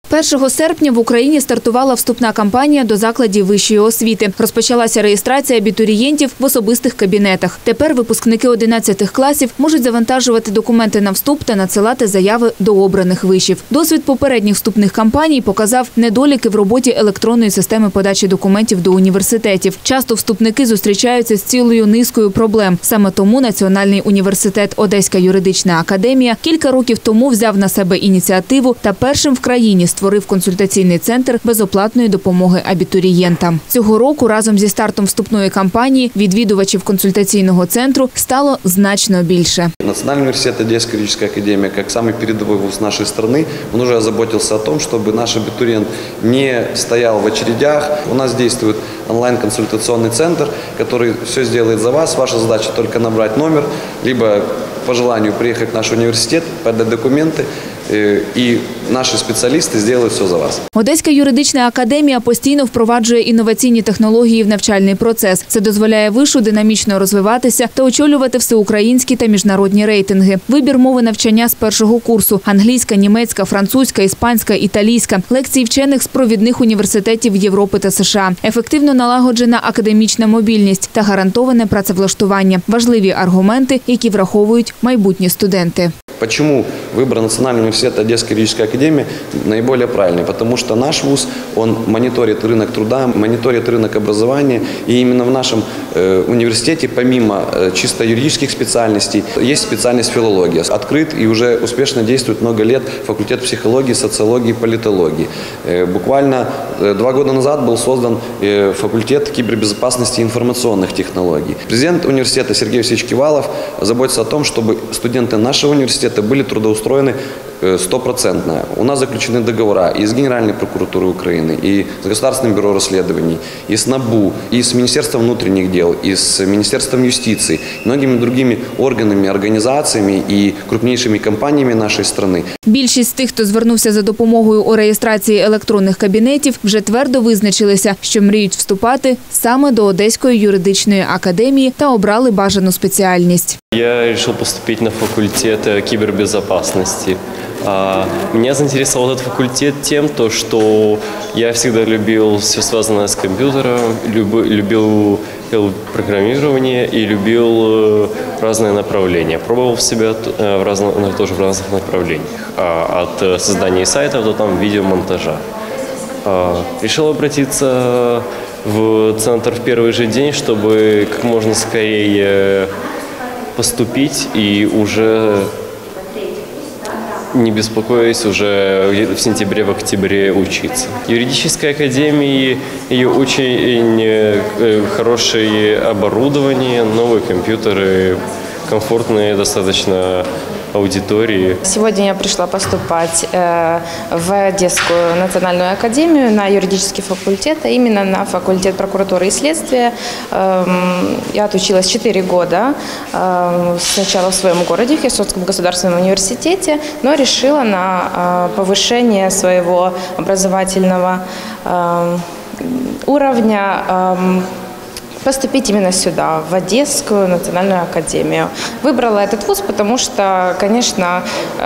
1 серпня в Україні стартувала вступна кампанія до закладів вищої освіти. Розпочалася реєстрація абітурієнтів в особистих кабінетах. Тепер випускники 11 класів можуть завантажувати документи на вступ та надсилати заяви до обраних вишів. Досвід попередніх вступних кампаній показав недоліки в роботі електронної системи подачі документів до університетів. Часто вступники зустрічаються з цілою низкою проблем. Саме тому Національний університет Одеська юридична академія кілька років тому взяв на себе ініціативу та першим в країні створив консультаційний центр безоплатної допомоги абітурієнтам. Цього року разом зі стартом вступної кампанії відвідувачів консультаційного центру стало значно більше. Национальный университет Одесская юридическая академия, как самый передовой вуз нашей страны, он уже озаботился о том, чтобы наш абитуриент не стоял в очередях. У нас действует онлайн-консультационный центр, который все сделает за вас. Ваша задача только набрать номер, либо по желанию приехать в наш университет, подать документы, і наші спеціалісти зроблять все за вас. Одеська юридична академія постійно впроваджує інноваційні технології в навчальний процес. Це дозволяє вишу динамічно розвиватися та очолювати всеукраїнські та міжнародні рейтинги. Вибір мови навчання з першого курсу – англійська, німецька, французька, іспанська, італійська. Лекції вчених з провідних університетів Європи та США. Ефективно налагоджена академічна мобільність та гарантоване працевлаштування. Важливі аргументи, які враховують майбутні студенти. Почему выбор Национального университета Одесской юридической академии наиболее правильный? Потому что наш вуз, он мониторит рынок труда, мониторит рынок образования. И именно в нашем университете, помимо чисто юридических специальностей, есть специальность филология. Открыт и уже успешно действует много лет факультет психологии, социологии, политологии. Буквально 2 года назад был создан факультет кибербезопасности и информационных технологий. Президент университета Сергей Васильевич Кивалов заботится о том, чтобы студенты нашего университета были трудоустроены 100%. У нас заключены договора и с Генеральной прокуратурой Украины, и с Государственным бюро расследований, и с НАБУ, и с Министерством внутренних дел, и с Министерством юстиции, многими другими органами, организациями и крупнейшими компаниями нашей страны. Більшість з тих, хто звернувся за допомогою у реєстрації електронних кабінетів, вже твердо визначилися, що мріють вступати саме до Одеської юридичної академії та обрали бажану спеціальність. Я вирішив поступити на факультет кибербезопасности. Меня заинтересовал этот факультет тем, что я всегда любил все связанное с компьютером, любил программирование и любил разные направления. Пробовал себя тоже в разных направлениях, от создания сайтов до видеомонтажа. Решил обратиться в центр в первый же день, чтобы как можно скорее поступить и уже не беспокоясь уже в сентябре, в октябре учиться. Юридическая академия, ее очень хорошее оборудование, новые компьютеры, комфортные достаточно аудитории. Сегодня я пришла поступать в Одесскую национальную академию на юридический факультет, а именно на факультет прокуратуры и следствия. Я отучилась 4 года, сначала в своем городе, в Херсонском государственном университете, но решила на повышение своего образовательного уровня поступить именно сюда, в Одесскую национальную академию. Выбрала этот вуз, потому что, конечно,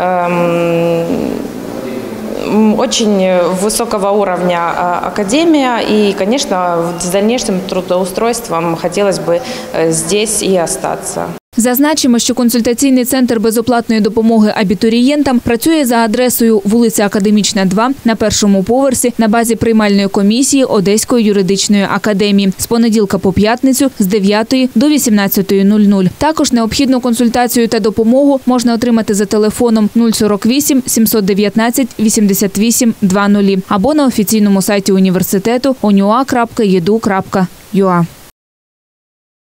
очень высокого уровня академия, и, конечно, с дальнейшим трудоустройством хотелось бы здесь и остаться. Зазначимо, що консультаційний центр безоплатної допомоги абітурієнтам працює за адресою вулиця Академічна, 2 на першому поверсі на базі приймальної комісії Одеської юридичної академії з понеділка по п'ятницю з 9 до 18:00. Також необхідну консультацію та допомогу можна отримати за телефоном 048 719 88 00 або на офіційному сайті університету onua.edu.ua.